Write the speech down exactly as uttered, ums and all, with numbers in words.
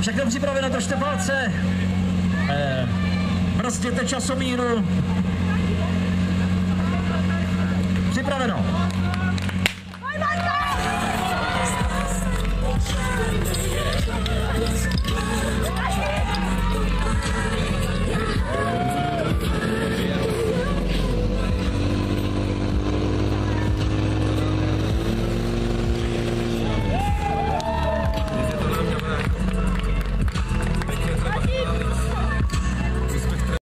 Všechno připraveno, držte palce. Eh, brzděte časomíru. Připraveno.